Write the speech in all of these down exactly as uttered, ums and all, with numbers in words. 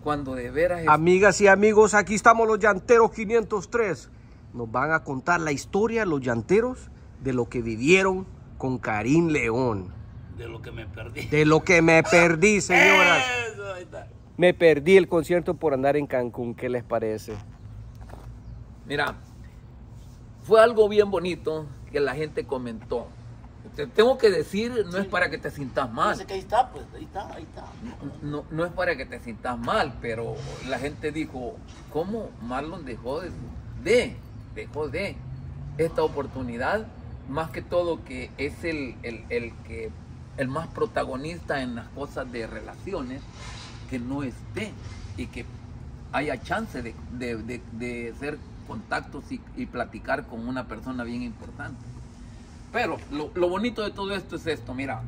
cuando de veras... Amigas y amigos, aquí estamos los Llanteros quinientos tres. Nos van a contar la historia, los llanteros, de lo que vivieron con Karim León. De lo que me perdí. De lo que me perdí, señoras. Eso, ahí está. Me perdí el concierto por andar en Cancún. ¿Qué les parece? Mira, fue algo bien bonito que la gente comentó. Te tengo que decir, no sí. es para que te sientas mal. Dice que ahí está, pues, ahí está, ahí está. No, no es para que te sientas mal, pero la gente dijo, ¿cómo Marlon dejó de, de, dejó de esta oportunidad? Más que todo que es el, el, el, que, el más protagonista en las cosas de relaciones, que no esté y que haya chance de, de, de, de hacer contactos y, y platicar con una persona bien importante. Pero lo, lo bonito de todo esto es esto, mira,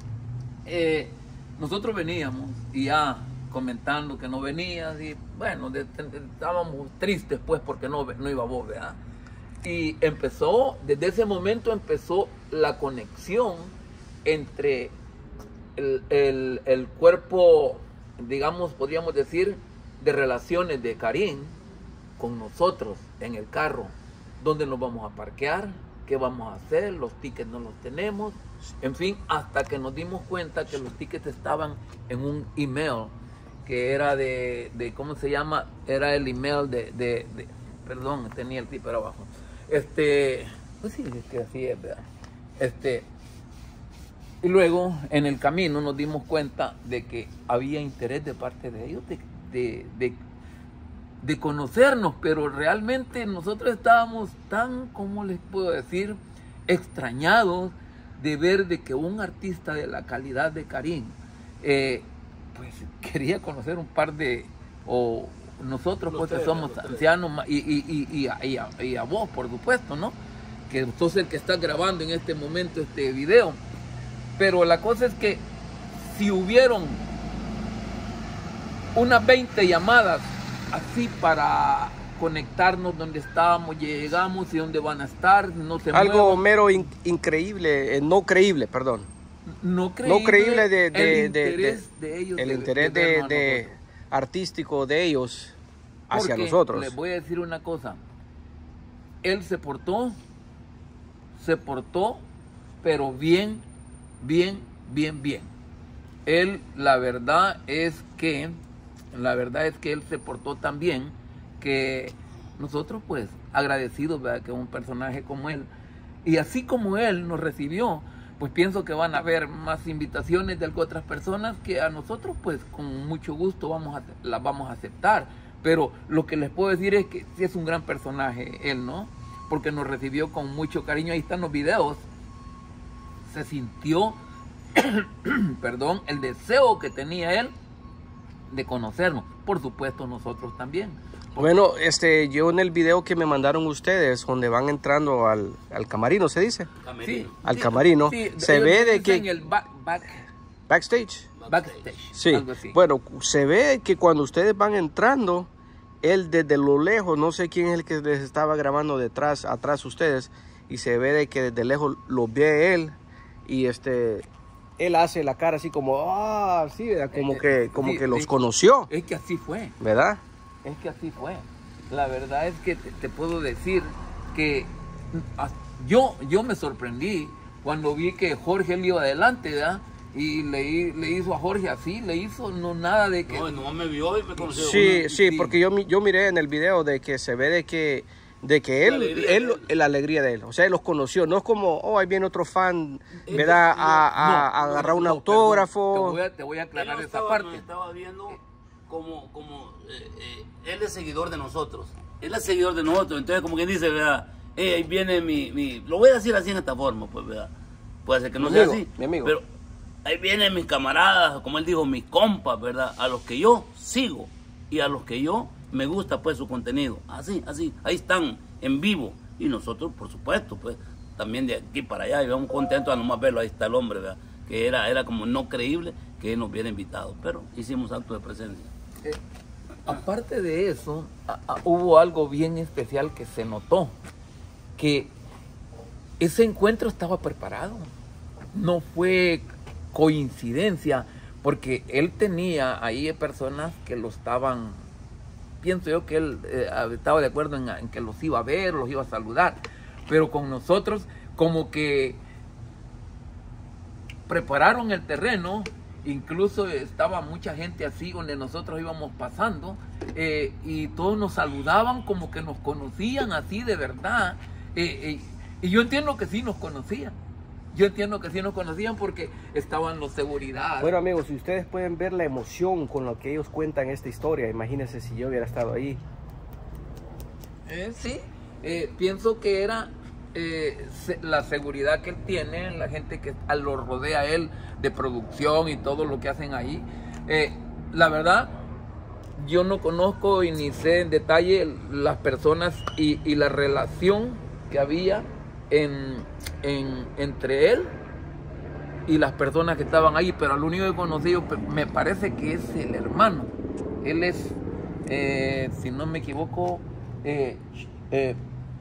eh, nosotros veníamos y ya comentando que no venías y bueno, de, de, de, estábamos tristes pues porque no, no iba vos, ¿verdad? Y empezó, desde ese momento empezó la conexión entre el, el, el cuerpo, digamos, podríamos decir, de relaciones de Karim con nosotros en el carro, dónde nos vamos a parquear, qué vamos a hacer, los tickets no los tenemos, en fin, hasta que nos dimos cuenta que los tickets estaban en un email que era de, de ¿cómo se llama? Era el email de, de, de perdón, tenía el tipo abajo, este, pues sí, es que así es, ¿verdad? Este, y luego en el camino nos dimos cuenta de que había interés de parte de ellos de, de, de de conocernos, pero realmente nosotros estábamos tan, ¿cómo les puedo decir?, extrañados de ver de que un artista de la calidad de Karim, eh, pues quería conocer un par de, o nosotros pues que somos ancianos, y, y, y, y, a, y, a, y a vos, por supuesto, ¿no? Que sos el que está grabando en este momento este video. Pero la cosa es que si hubieron unas veinte llamadas así para conectarnos donde estábamos, llegamos y dónde van a estar, no se algo muevan. mero in, increíble, eh, no creíble, perdón. No creíble, no creíble de, de, el de, interés de, de ellos. El de, interés de, de, de artístico de ellos hacia Porque nosotros. Les voy a decir una cosa. Él se portó, se portó, pero bien, bien, bien, bien. Él, la verdad es que La verdad es que él se portó tan bien que nosotros pues agradecidos, ¿verdad?, que un personaje como él, y así como él nos recibió, pues pienso que van a haber más invitaciones de otras personas que a nosotros pues con mucho gusto vamos a, las vamos a aceptar. Pero lo que les puedo decir es que sí es un gran personaje él, ¿no? Porque nos recibió con mucho cariño. Ahí están los videos. Se sintió, perdón, el deseo que tenía él de conocernos, por supuesto nosotros también. Bueno, este, yo en el video que me mandaron ustedes, donde van entrando al, al camarino, ¿se dice? Sí, al sí, camarino, sí, se ve de que... En el back, back, backstage. Backstage. Sí, algo así. Bueno, se ve que cuando ustedes van entrando, él desde lo lejos, no sé quién es el que les estaba grabando detrás, atrás ustedes, y se ve de que desde lejos lo ve él, y este... él hace la cara así como, ah, sí, ¿verdad? Como eh, que, como sí, que los sí. conoció. Es que así fue. ¿Verdad? Es que así fue. La verdad es que te, te puedo decir que a, yo, yo me sorprendí cuando vi que Jorge le iba adelante, ¿verdad? Y le, le hizo a Jorge así, le hizo no nada de que... No, no me vio y me conoció. Sí, Una, sí, sí. porque yo, yo miré en el video de que se ve de que... de que él, La alegría él, de él. la alegría de él, o sea, él los conoció, no es como, oh, ahí viene otro fan, Es ¿verdad? que- A, a- no, a agarrar no, un no, autógrafo. perdón, te, voy a, te voy a Él aclarar no esa estaba, parte. nos estaba viendo como, como eh, eh, él es seguidor de nosotros. Él es seguidor de nosotros. Entonces, como quien dice, ¿verdad? Eh, ahí viene mi, mi... Lo voy a decir así en esta forma, pues, ¿verdad? Puede ser que no Mi sea amigo, así. mi amigo. Pero ahí vienen mis camaradas, como él dijo, mis compas, ¿verdad? A los que yo sigo y a los que yo me gusta, pues, su contenido. Así, así. Ahí están, en vivo. Y nosotros, por supuesto, pues, también de aquí para allá, y vamos contentos a nomás verlo. Ahí está el hombre, ¿verdad? Que era, era como no creíble que él nos hubiera invitado, pero hicimos acto de presencia. Eh, aparte de eso, a, a, hubo algo bien especial que se notó, que ese encuentro estaba preparado, no fue coincidencia, porque él tenía ahí personas que lo estaban, pienso yo que él eh, estaba de acuerdo en, en que los iba a ver, los iba a saludar, pero con nosotros como que prepararon el terreno, incluso estaba mucha gente así donde nosotros íbamos pasando, eh, y todos nos saludaban como que nos conocían así de verdad, eh, eh, y yo entiendo que sí nos conocían. Yo entiendo que sí nos conocían porque estaban los seguridad. Bueno, amigos, si ustedes pueden ver la emoción con la que ellos cuentan esta historia, imagínense si yo hubiera estado ahí. Eh, sí, eh, pienso que era eh, se, la seguridad que él tiene, la gente que lo rodea a él de producción y todo lo que hacen ahí. Eh, la verdad, yo no conozco y ni sé en detalle las personas y, y la relación que había En, en, entre él y las personas que estaban ahí, pero lo único que he conocido me parece que es el hermano. Él es, eh, si no me equivoco, eh, eh,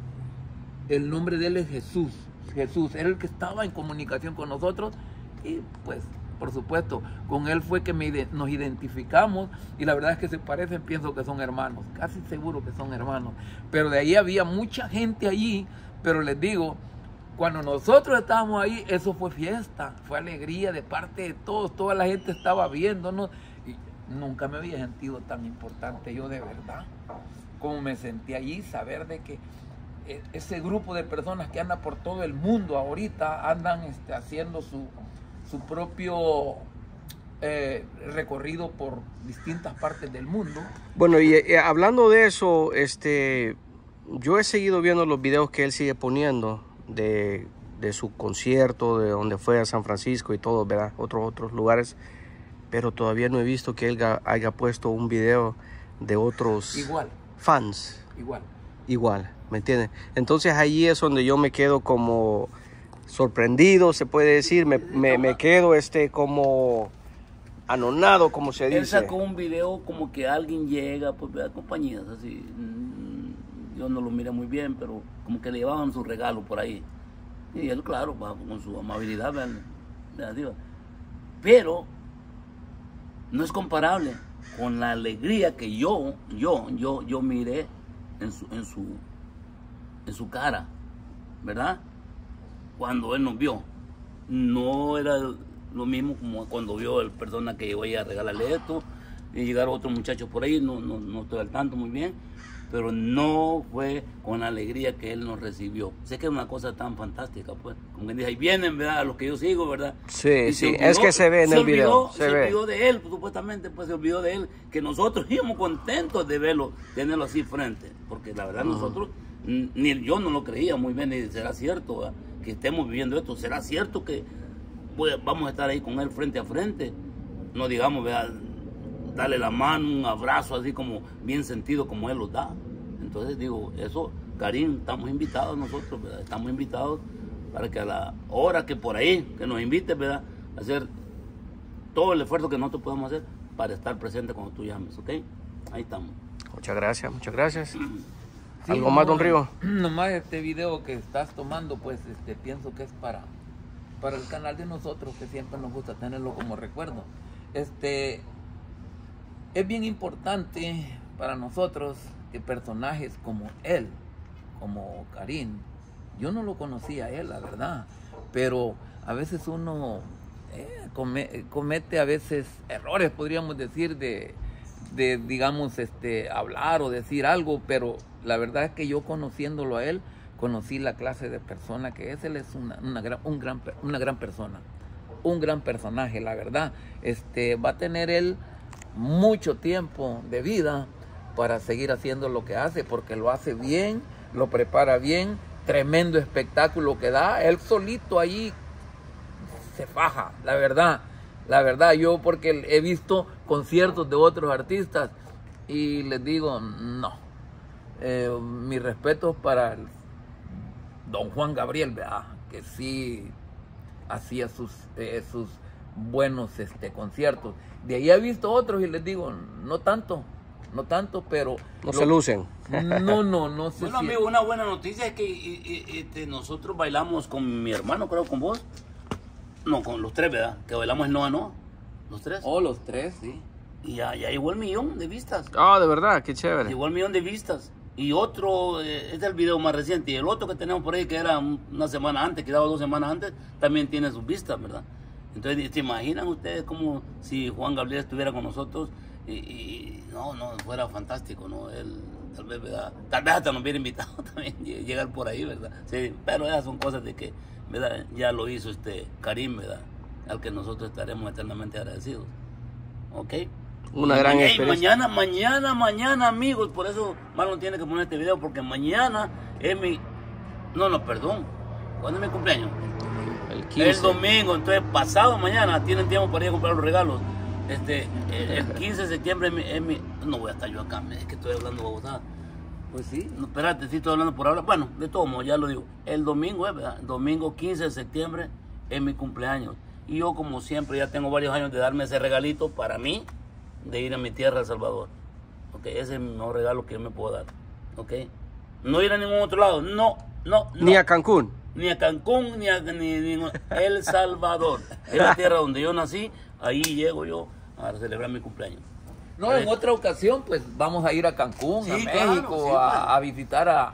el nombre de él es Jesús. Jesús era el que estaba en comunicación con nosotros y pues por supuesto con él fue que me, nos identificamos y la verdad es que se parecen, pienso que son hermanos, casi seguro que son hermanos, pero de ahí había mucha gente allí. Pero les digo, cuando nosotros estábamos ahí, eso fue fiesta, fue alegría de parte de todos, toda la gente estaba viéndonos y nunca me había sentido tan importante yo de verdad, como me sentí allí, saber de que ese grupo de personas que andan por todo el mundo ahorita, andan este, haciendo su, su propio eh, recorrido por distintas partes del mundo. Bueno, y eh, hablando de eso, este... yo he seguido viendo los videos que él sigue poniendo de, de su concierto, de donde fue a San Francisco y todo, ¿verdad? Otros otros lugares, pero todavía no he visto que él haya puesto un video de otros igual, fans. Igual. Igual, ¿me entienden? Entonces ahí es donde yo me quedo como sorprendido, se puede decir, me, me, me quedo este como anonado, como se dice. Él sacó un video como que alguien llega, pues, a compañías así. Yo no lo miré muy bien, pero como que le llevaban su regalo por ahí. Y él, claro, con su amabilidad, ¿verdad? Pero no es comparable con la alegría que yo, yo, yo, yo miré en su, en su, en su cara, ¿verdad? Cuando él nos vio. No era lo mismo como cuando vio el persona que llegó ahí a regalarle esto y llegaron otros muchachos por ahí, no, no, no estoy al tanto muy bien. Pero no fue con la alegría que él nos recibió. Sé que es una cosa tan fantástica, pues. Como que dice, ahí vienen, ¿verdad? A los que yo sigo, ¿verdad? Sí, sí, olvidó, es que se ve en el video. Se, se ve. olvidó de él, pues, supuestamente, pues se olvidó de él. Que nosotros íbamos contentos de verlo, tenerlo así frente. Porque la verdad, uh-huh. nosotros, ni yo no lo creía muy bien, ni será cierto, ¿verdad? Que estemos viviendo esto. ¿Será cierto que pues, vamos a estar ahí con él frente a frente? No digamos, ¿verdad? Darle la mano, un abrazo así como bien sentido como él lo da. Entonces digo, eso, Karim, estamos invitados nosotros, ¿verdad? Estamos invitados para que a la hora que por ahí, que nos invites, ¿verdad? A hacer todo el esfuerzo que nosotros podemos hacer para estar presente cuando tú llames, ¿ok? Ahí estamos. Muchas gracias, muchas gracias. Sí, ¿algo no, más, don Río? Nomás este video que estás tomando, pues este, pienso que es para, para el canal de nosotros, que siempre nos gusta tenerlo como recuerdo. Este... Es bien importante para nosotros que personajes como él, como Karim, yo no lo conocía a él, la verdad, pero a veces uno eh, come, comete a veces errores, podríamos decir, de, de, digamos, este, hablar o decir algo, pero la verdad es que yo conociéndolo a él, conocí la clase de persona que es. Él es una, una, gran, un gran, una gran persona, un gran personaje, la verdad. Este, va a tener él mucho tiempo de vida para seguir haciendo lo que hace, porque lo hace bien, lo prepara bien, tremendo espectáculo que da, él solito ahí se faja, la verdad, la verdad, yo porque he visto conciertos de otros artistas y les digo, no, eh, mis respetos para el don Juan Gabriel, ¿verdad? Que sí hacía sus, eh, sus buenos este, conciertos. De ahí he visto otros y les digo, no tanto, no tanto, pero... No lo, se lucen. No, no, no sé. Bueno, si amigo, una buena noticia es que y, y, este, nosotros bailamos con mi hermano, creo, con vos. No, con los tres, ¿verdad? Que bailamos en Noa Noa. Los tres. Oh, los tres, sí. Y ya, ya llegó el millón de vistas. Ah, de verdad, qué chévere. Llegó el millón de vistas. Y otro, eh, este es el video más reciente. Y el otro que tenemos por ahí, que era un- una semana antes, que daba dos semanas antes, también tiene sus vistas, ¿verdad? Entonces, ¿se imaginan ustedes como si Juan Gabriel estuviera con nosotros? Y, y no, no, fuera fantástico, ¿no? Él, tal vez, ¿verdad? Tal vez hasta nos hubiera invitado también lle- llegar por ahí, ¿verdad? Sí, pero esas son cosas de que, ¿verdad? Ya lo hizo este Karim, ¿verdad? Al que nosotros estaremos eternamente agradecidos. ¿Ok? Una gran Ey, experiencia. mañana, mañana, mañana, amigos. Por eso Marlon tiene que poner este video, porque mañana es mi... No, no, perdón. ¿Cuándo es mi cumpleaños? El quince. El domingo. Entonces, pasado mañana tienen tiempo para ir a comprar los regalos. Este, el, el quince de septiembre es mi, es mi- No voy a estar yo acá, es que estoy hablando babosada. Pues sí. No, espérate, sí estoy hablando por ahora. Bueno, de todo modo, ya lo digo. El domingo es, ¿verdad? El domingo quince de septiembre es mi cumpleaños. Y yo, como siempre, ya tengo varios años de darme ese regalito para mí, de ir a mi tierra, El Salvador. ¿Ok? Ese es mi mejor regalo que yo me puedo dar. ¿Ok? No ir a ningún otro lado. No, no, no. Ni a Cancún. Ni a Cancún, ni a ni, ni- El Salvador. Es la tierra donde yo nací. Ahí llego yo a celebrar mi cumpleaños. No, en otra ocasión, pues vamos a ir a Cancún, Sí, a claro, México, sí, a, pues. a visitar a,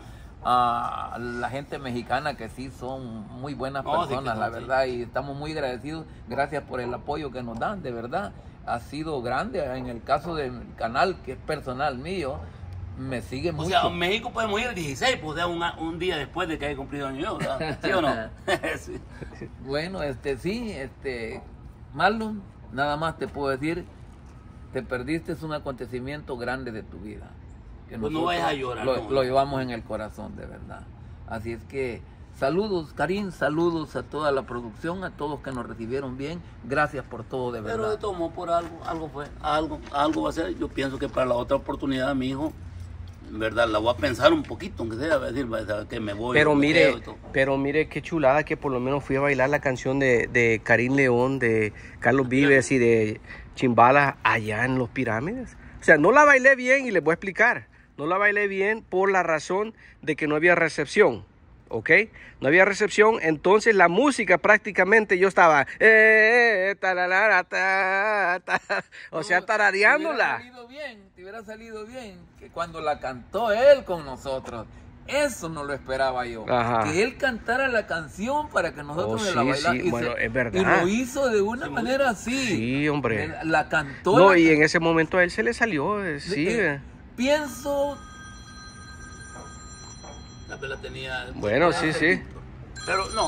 a la gente mexicana, que sí son muy buenas No, sí que personas, son, la sí. verdad, y estamos muy agradecidos. Gracias por el apoyo que nos dan, de verdad. Ha sido grande. En el caso del canal, que es personal mío, me sigue O mucho. sea, en México podemos ir el dieciséis, pues, o sea, un, un día después de que haya cumplido año yo, ¿verdad? ¿Sí o no? Sí. Bueno, este sí, este Marlon, nada más te puedo decir, te perdiste un acontecimiento grande de tu vida. Que Pues no nosotros vayas a llorar, Lo, no. lo llevamos en el corazón, de verdad. Así es que saludos, Karim, saludos a toda la producción, a todos que nos recibieron bien. Gracias por todo, de Pero de verdad. todo modo, por algo, algo fue, algo, algo va a ser. Yo pienso que para la otra oportunidad, mi hijo, en verdad, la voy a pensar un poquito, aunque sea, va a decir, va a decir que me voy. Pero me mire, quedo y todo. pero mire qué chulada que por lo menos fui a bailar la canción de, de Karim León, de Carlos Vives y de Chimbala allá en los pirámides. O sea, no la bailé bien y les voy a explicar. No la bailé bien por la razón de que no había recepción. ¿Ok? No había recepción, entonces la música prácticamente yo estaba... Eh, tararara, ta, ta, o sea, No, tarareándola. Te hubiera salido bien, te hubiera salido bien que cuando la cantó él con nosotros. Eso no lo esperaba yo. Ajá. Que él cantara la canción para que nosotros Oh, se la sí, bailáramos. sí, bueno, es verdad. Y lo hizo de una manera así. Sí, hombre. Él La cantó. No, la- y en ese momento a él se le salió, eh, sí. eh, eh. Pienso. La vela tenía... Bueno, sí, sí. Pero no,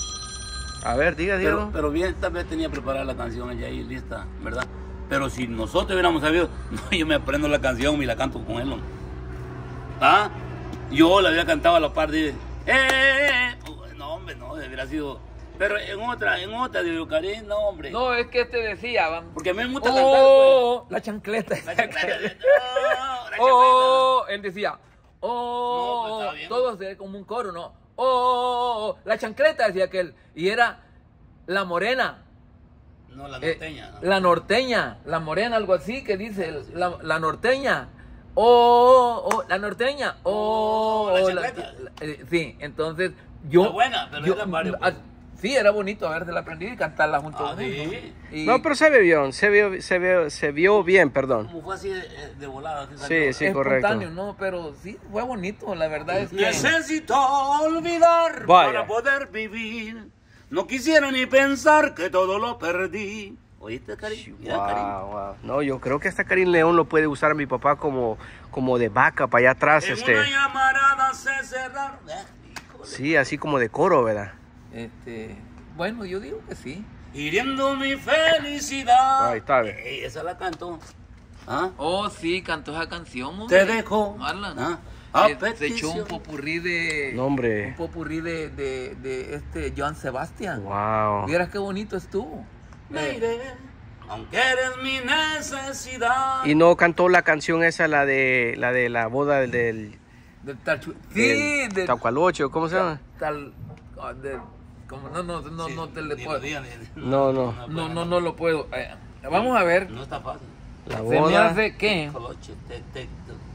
A ver, diga, pero, Diego. pero bien, tal vez tenía preparada la canción ella ahí lista, ¿verdad? Pero si nosotros hubiéramos sabido, no, yo me aprendo la canción y la canto con él, ¿no? ¿Ah? Yo la había cantado a la par de... ¡Eh! eh, eh! No, hombre, no, hubiera sido... Pero en otra, en otra, digo, Karim, no, hombre. No, es que te decía. Vamos. Porque a mí me gusta cantar, Oh, la chancleta. pues. La chancleta, no, la chancleta. Oh, él decía. No, Oh, pues, estaba bien. todos era como un coro, ¿no? Oh, oh, oh, la chancleta, decía aquel. Y era la morena. No, la eh, norteña. ¿no? La norteña, la morena, algo así que dice, la, la norteña. Oh, oh, la norteña. Oh, Oh, la oh, chancleta. la- eh, sí, entonces yo. Está buena, pero eran varios, ah, pues. sí, era bonito habérsela aprendido y cantarla junto Ah, con él, sí. ¿no? Y- No, pero se vio bien, se vio, se vio, se vio bien, perdón. Como fue así de, de volada. así Sí, salió. sí, correcto. espontáneo, no, pero sí, fue bonito, la verdad es que... Necesito olvidar Vaya. para poder vivir. No quisiera ni pensar que todo lo perdí. ¿Oíste, Karim? Mira, Karim. Wow, wow. No, yo creo que hasta Karim León lo puede usar mi papá como, como de vaca para allá atrás, En este. una llamarada se cerraron. Eh, híjole. Sí, así como de coro, ¿verdad? Este, bueno, yo digo que sí. Hiriendo mi felicidad. Ahí está, ve. Ey, esa la cantó. ¿Ah? Oh, sí, cantó esa canción, Te hombre. dejo. Marlon. ¿Ah? A Eh, se echó un petición. popurrí de... No, hombre. Un popurrí de, de, de este Joan Sebastián. Wow. Vieras qué bonito estuvo. Me Eh, iré, aunque eres mi necesidad. Y no cantó la canción esa, la de la de la boda del, del, del tachu- Sí, del de... Tacualocho, ¿cómo se llama? Tal... ah, de- como no, no, no, Sí, no te le ni puedo... lo diga, ni- No, no. No, no, no lo puedo. Eh, vamos a ver. No está fácil. La Se me boda. hace que... Coloche, te- te- te-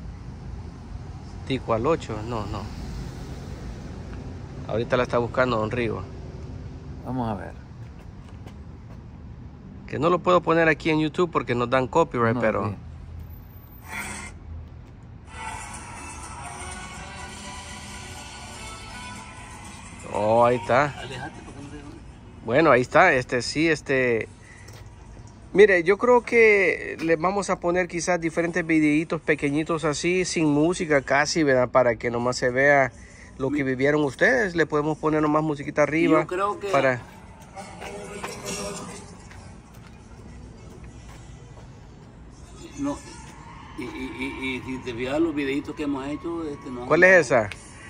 Ticualocho, no, no. Ahorita la está buscando Don Rigo. Vamos a ver. Que no lo puedo poner aquí en YouTube porque nos dan copyright, No, pero... sí. Oh, ahí está. Alejate porque no te... Bueno, ahí está. Este sí, este... Mire, yo creo que le vamos a poner quizás diferentes videitos pequeñitos así, sin música casi, ¿verdad? Para que nomás se vea lo que vivieron ustedes. Le podemos poner nomás musiquita arriba. Yo creo que... Para... No, y, y, y, y si te fijas los videitos que hemos hecho, este, no. ¿Cuál es esa?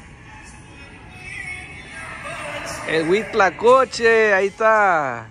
El Huitlacoche, ahí está.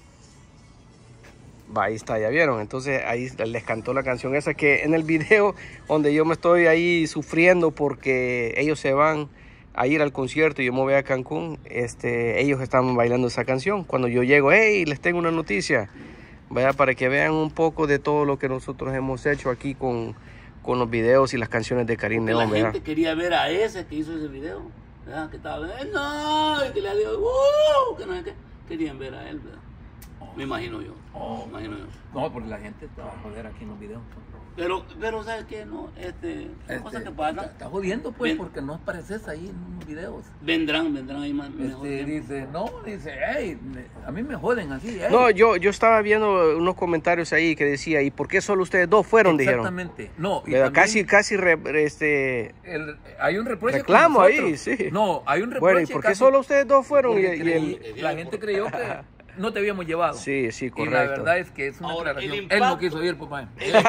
Va, ahí está, ya vieron. Entonces ahí les cantó la canción esa que en el video donde yo me estoy ahí sufriendo porque ellos se van a ir al concierto y yo me voy a Cancún, este, ellos estaban bailando esa canción. Cuando yo llego, hey, les tengo una noticia. Vaya, para que vean un poco de todo lo que nosotros hemos hecho aquí con, con los videos y las canciones de Karim Porque León, la ¿verdad? gente quería ver a ese que hizo ese video, ¿verdad? Que estaba, eh, no, y que le dio, uh, que no sé qué. Querían ver a él, ¿verdad? Me imagino yo, Oh. me imagino yo. No, porque la gente te va a joder aquí en los videos. Pero, pero ¿sabes qué? No, este, son Este, cosas que Está, pasan. está jodiendo, pues, Ven. porque no apareces ahí en los videos. Vendrán, vendrán ahí más. mejor Este, tiempo. dice, no, dice, hey, me- a mí me joden así. Hey. No, yo, yo estaba viendo unos comentarios ahí que decía, ¿y por qué solo ustedes dos fueron? Dijeron. Exactamente. No, y ¿Verdad? también Casi, casi, re- este... el- hay un reproche con reclamo ahí, nosotros. sí. No, hay un reproche. Bueno, ¿y por qué casi- solo ustedes dos fueron? Y, porque y creí- el... la gente creyó que no te habíamos llevado. Sí, sí, Y la correcto. verdad es que es una Ahora, el aclaración. impacto- Él no quiso ir, papá.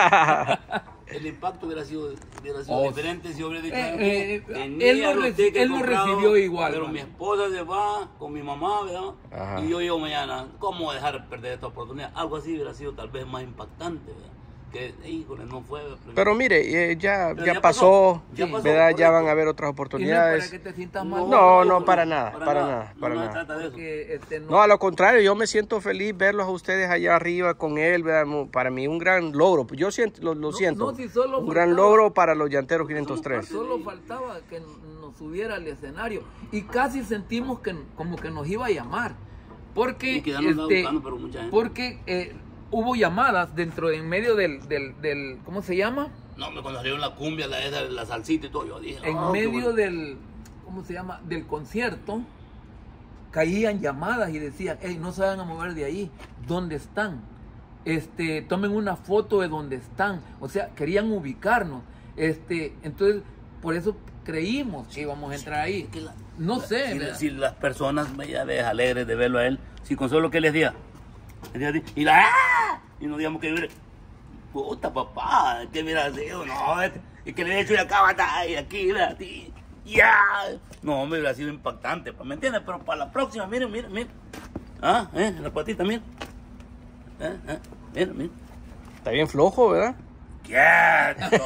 El, el impacto hubiera sido, hubiera sido Oh, diferente si hubiera dicho, eh, "¿Sabes eh, qué? eh, Tenía él no los reci- tickets él no comprados, recibió igual, pero ¿no? mi esposa se va con mi mamá, ¿verdad? Ajá. Y yo llego mañana, ¿cómo dejar perder esta oportunidad? Algo así hubiera sido tal vez más impactante, ¿verdad? Que, híjole, no fue. Pero mire, eh, ya, Pero ya ya pasó, pasó, ya pasó, ¿verdad? Ya correcto. van a haber otras Y no es oportunidades. para que te sientas mal. No, no, para nada, para nada, No, para no se nada. trata de eso. Porque, este, no, No, a lo contrario, yo me siento feliz verlos a ustedes allá arriba con él, ¿verdad? Mu- Para mí un gran logro, yo siento, lo, lo No, siento, no, si solo un gran faltaba- logro para los llanteros quinientos tres. Solo faltaba que nos subiera al escenario. Y casi sentimos que como que nos iba a llamar. Porque, Y que ya nos estaba este, buscando, pero mucha gente. porque eh, hubo llamadas dentro, en medio del, del, del, ¿cómo se llama? No, me cuando salieron la cumbia, la, esa, la salsita y todo, yo dije, En "Oh, qué medio bueno". del, ¿cómo se llama? Del concierto, caían llamadas y decían, hey, no se vayan a mover de ahí, ¿dónde están? Este, tomen una foto de dónde están. O sea, querían ubicarnos. Este, entonces, por eso creímos que íbamos a entrar ahí. Que la- No la- sé. Si, ¿verdad? si las personas ya ves alegres de verlo a él, si con solo que les diga, les diga así, y la ¡ah! Y no digamos que mire, puta papá, que mira sido, no, este, y que le he hecho y acá está y aquí, mira, así, ya. No, hombre, hubiera sido impactante, ¿me entiendes? Pero para la próxima, miren, miren, miren. Ah, eh, la patita, miren. Eh, eh, miren, miren. Está bien flojo, ¿verdad? ¡Quieto!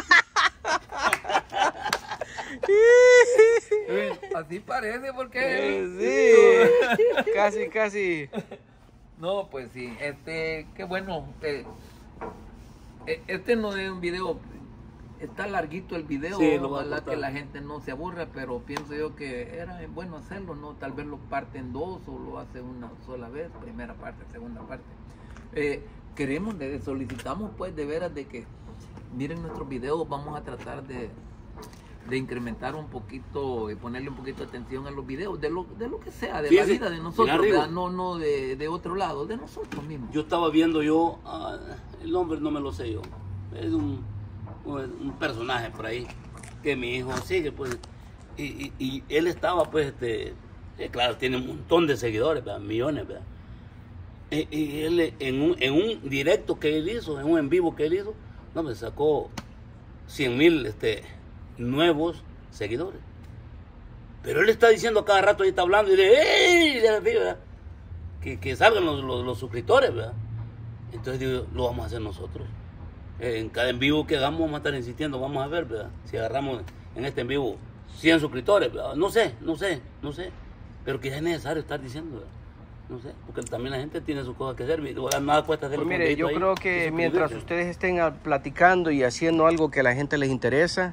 Eh, Así parece Eh, porque... sí, casi, casi. No, pues sí, este, qué bueno. eh, eh, este no es un video, está larguito el video, Sí, lo voy a ojalá cortar. que la gente no se aburra, pero pienso yo que era bueno hacerlo, ¿no? Tal vez lo parte en dos o lo hace una sola vez, primera parte, segunda parte. Eh, queremos, de- solicitamos pues de veras de que miren nuestros videos, vamos a tratar de, de incrementar un poquito y ponerle un poquito de atención a los videos, de lo, de lo que sea, de Sí, la sí. vida de nosotros, Mira, Rigo. ¿verdad? No, no de, de otro lado, de nosotros mismos. Yo estaba viendo yo, ah, el nombre no me lo sé yo, es un, un, un personaje por ahí que mi hijo sigue, pues, y, y, y él estaba, pues, este, eh, claro, tiene un montón de seguidores, ¿verdad? Millones, ¿verdad? Y, y él en un, en un directo que él hizo, en un en vivo que él hizo, no, me sacó cien mil este, nuevos seguidores. Pero él está diciendo a cada rato, ahí está hablando, y dice, ¡ey! Y así, ¿verdad? Que, que salgan los, los, los suscriptores, ¿verdad? Entonces digo, lo vamos a hacer nosotros. Eh, en cada en vivo que hagamos vamos a estar insistiendo, vamos a ver, ¿verdad? Si agarramos en este en vivo cien suscriptores, ¿verdad? No sé, no sé, no sé. Pero que ya es necesario estar diciendo, ¿verdad? No sé, porque también la gente tiene sus cosas que hacer. Nada cuesta hacer Pues un mire, yo videito ahí creo y que suscribirse. mientras ustedes estén ah, platicando y haciendo algo que a la gente les interesa,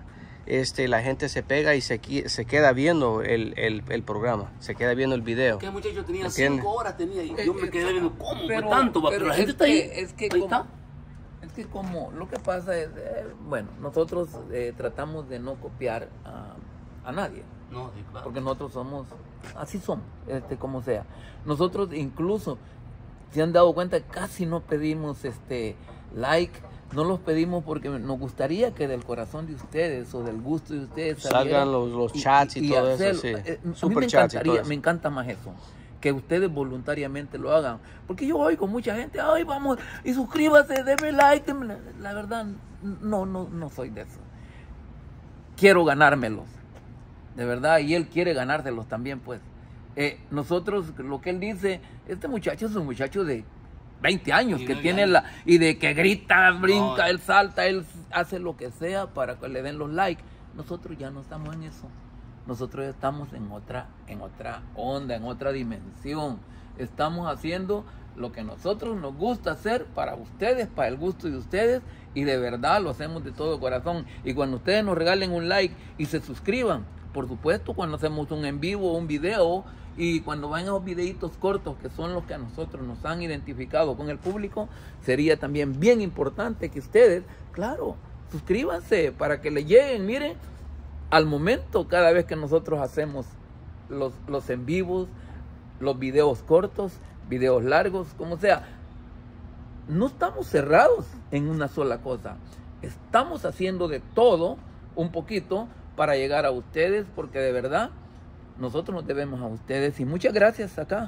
este, la gente se pega y se, se queda viendo el, el, el programa, se queda viendo el video. Que muchacho tenía ¿Entiende? cinco horas tenía y Eh, yo me eh, quedé viendo cómo pero- fue tanto, va? pero pero la gente es está ahí. que- es que ahí como- está. Es que como lo que pasa es, eh, bueno, nosotros eh, tratamos de no copiar a, a nadie, No, sí, claro. porque nosotros somos, así somos, este, como sea. Nosotros incluso, se han dado cuenta, casi no pedimos este like, no los pedimos porque nos gustaría que del corazón de ustedes o del gusto de ustedes Salgan saliera los, los chats y, todo hacerlo. eso, sí. Eh, a mí Super me chats y todo encantaría, eso. me encanta más eso, que ustedes voluntariamente lo hagan, porque yo oigo mucha gente, ay, vamos, y suscríbase, déme like, déme-". La verdad, no, no, no soy de eso. Quiero ganármelos, de verdad, y él quiere ganárselos también, pues. Eh, nosotros, lo que él dice, este muchacho es un muchacho de veinte años, Y que no, tiene ya. la, y de que grita, brinca, No. él salta, él hace lo que sea para que le den los likes. Nosotros ya no estamos en eso. Nosotros estamos en otra, en otra onda, en otra dimensión. Estamos haciendo lo que nosotros nos gusta hacer para ustedes, para el gusto de ustedes, y de verdad lo hacemos de todo corazón. Y cuando ustedes nos regalen un like y se suscriban, por supuesto, cuando hacemos un en vivo o un video, y cuando van esos videitos cortos que son los que a nosotros nos han identificado con el público, sería también bien importante que ustedes, claro, suscríbanse para que le lleguen, miren, al momento cada vez que nosotros hacemos los, los en vivos, los videos cortos, videos largos, como sea. No estamos cerrados en una sola cosa. Estamos haciendo de todo un poquito para llegar a ustedes, porque de verdad nosotros nos debemos a ustedes. Y muchas gracias acá.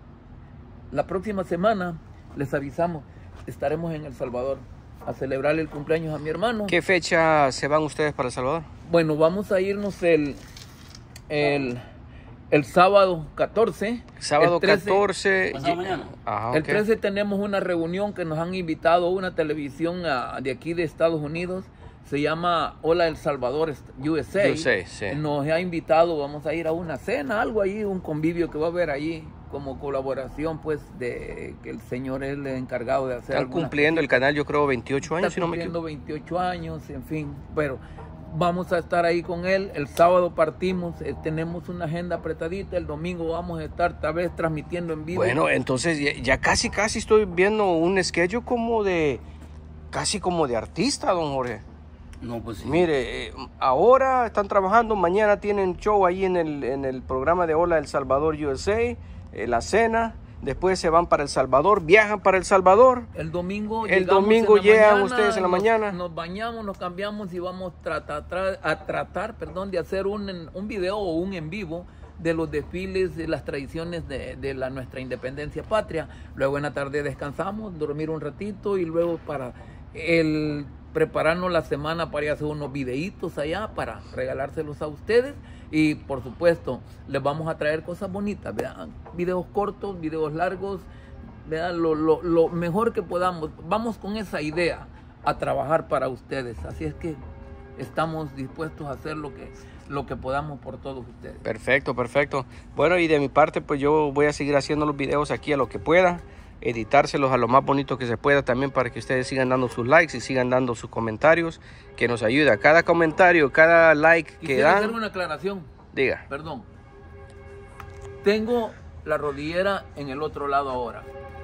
La próxima semana les avisamos, estaremos en El Salvador a celebrar el cumpleaños a mi hermano. ¿Qué fecha se van ustedes para El Salvador? Bueno, vamos a irnos el, el, el sábado catorce. Sábado el trece, catorce. Pasado y- mañana. Ajá, El ok. trece tenemos una reunión que nos han invitado a una televisión a- de aquí de Estados Unidos. Se llama Hola El Salvador U S A. U S A, sí. Nos ha invitado, vamos a ir a una cena, algo ahí, un convivio que va a haber allí como colaboración, pues, de que el señor es el encargado de hacer. Están algunas cumpliendo el canal, yo creo, veintiocho años, Está si no me cumpliendo equivoco. veintiocho años, en fin, pero vamos a estar ahí con él. El sábado partimos, eh, tenemos una agenda apretadita, el domingo vamos a estar tal vez transmitiendo en vivo. Bueno, entonces ya, ya casi, casi estoy viendo un schedule como de, casi como de artista, don Jorge. No, pues sí. Mire, eh, ahora están trabajando, mañana tienen show ahí en el, en el programa de Hola El Salvador U S A, eh, la cena, después se van para El Salvador, viajan para El Salvador. El domingo El llegamos domingo en la llegan mañana, ustedes en la nos- mañana. Nos bañamos, nos cambiamos y vamos trata- tra- a tratar perdón, de hacer un, un video o un en vivo de los desfiles, de las tradiciones de, de la, nuestra independencia patria. Luego en la tarde descansamos, dormir un ratito y luego para el prepararnos la semana para ir a hacer unos videitos allá para regalárselos a ustedes. Y por supuesto les vamos a traer cosas bonitas, ¿verdad? Videos cortos, videos largos, ¿verdad? Lo, lo, lo mejor que podamos. Vamos con esa idea a trabajar para ustedes. Así es que estamos dispuestos a hacer lo que, lo que podamos por todos ustedes. Perfecto, perfecto. Bueno, y de mi parte, pues yo voy a seguir haciendo los videos aquí a lo que pueda, editárselos a lo más bonito que se pueda también para que ustedes sigan dando sus likes y sigan dando sus comentarios, que nos ayuda. Cada comentario, cada like que Quisiera hacer dan, una aclaración, diga. perdón. Tengo la rodillera en el otro lado ahora.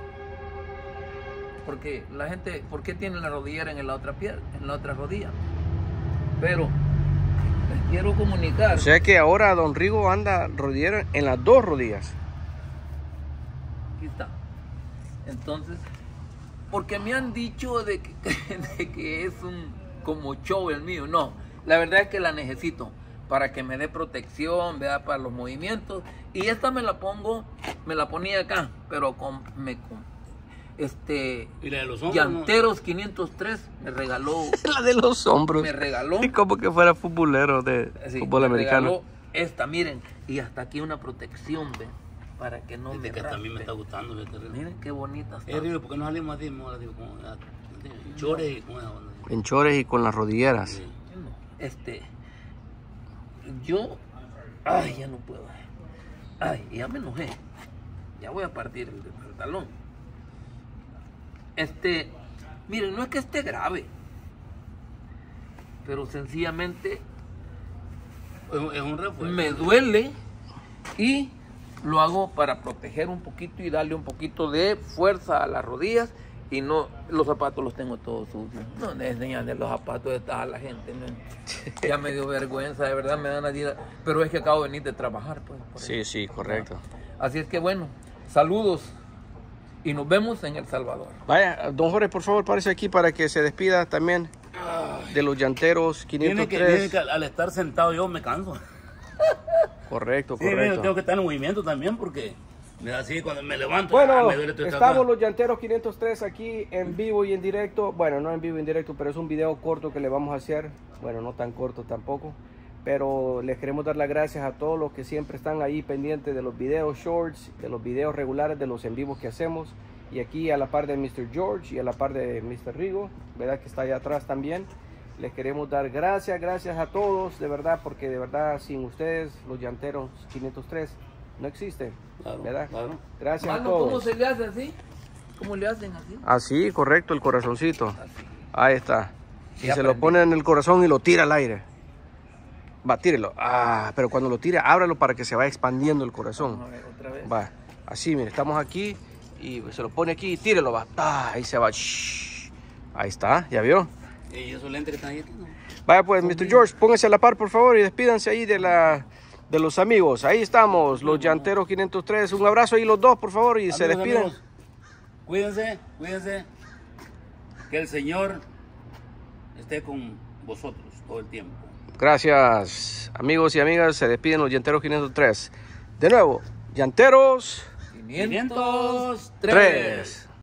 Porque la gente, ¿por qué tiene la rodillera en la otra pierna, en la otra rodilla? Pero les quiero comunicar. O sea que ahora don Rigo anda rodillera en las dos rodillas. Aquí está. Entonces, porque me han dicho de que, de que es un como show el mío. No, la verdad es que la necesito para que me dé protección, ¿verdad? Para los movimientos. Y esta me la pongo, me la ponía acá, pero con, me, con este ¿Y la de los hombros? Llanteros quinientos tres me regaló, La de los hombros. me regaló, Como que fuera futbolero de sí, fútbol me americano. regaló esta, miren, y hasta aquí una protección, ¿ven? Para que no No, me que también me raspe. está gustando. Este río. Miren qué bonita está. Eh, Río, ¿por qué no salimos así? Mejor así, como, ah, chores y con esa onda. En chores y con las rodilleras. Sí. No, este, yo, ay, ya no puedo, ay, ya me enojé, ya voy a partir el, el talón. Este, miren, no es que esté grave, pero sencillamente Es un refuerzo. me duele y lo hago para proteger un poquito y darle un poquito de fuerza a las rodillas. Y no, los zapatos los tengo todos sucios. No me enseñan de los zapatos de a la gente. ¿No? Ya me dio vergüenza, de verdad me dan a decir. Pero es que acabo de venir de trabajar, pues. Sí, eso. sí, correcto. Así es que bueno, saludos y nos vemos en El Salvador. Vaya, don Jorge, por favor, párese aquí para que se despida también de los llanteros quinientos tres. Tiene que, tiene que, al estar sentado yo me canso. Correcto, Sí, correcto. mira, tengo que estar en movimiento también porque así cuando me levanto, Bueno, ah, me duele todo esto estamos acá. los llanteros quinientos tres aquí en vivo y en directo. Bueno, no en vivo y en directo, pero es un video corto que le vamos a hacer. Bueno, no tan corto tampoco. Pero les queremos dar las gracias a todos los que siempre están ahí pendientes de los videos shorts, de los videos regulares, de los en vivos que hacemos. Y aquí a la par de mister George y a la par de mister Rigo, ¿verdad? Que está allá atrás también. Les queremos dar gracias, gracias a todos, de verdad, porque de verdad sin ustedes, los llanteros quinientos tres no existen, Claro, ¿verdad? claro. Gracias a Mano, todos. ¿cómo se le hace así? ¿Cómo le hacen así? Así, correcto, el corazoncito. Así. Ahí está. Y Ya se lo aprendí. pone en el corazón y lo tira al aire. Va, tírelo. Ah, pero cuando lo tire, ábralo para que se vaya expandiendo el corazón. Vamos a ver otra vez. Va, así, mire, estamos aquí y se lo pone aquí y tírelo, va. Ah, ahí se va. Shhh. Ahí está, ¿ya vio? ¿Y esos lentes que están ahí? No. Vaya pues, mister George, póngase a la par, por favor, y despídanse ahí de la de los amigos. Ahí estamos, los llanteros quinientos tres. Un abrazo ahí los dos, por favor, y se Amigos, despiden. amigos, cuídense, cuídense. Que el Señor esté con vosotros todo el tiempo. Gracias, amigos y amigas. Se despiden los llanteros quinientos tres. De nuevo, llanteros quinientos tres. tres.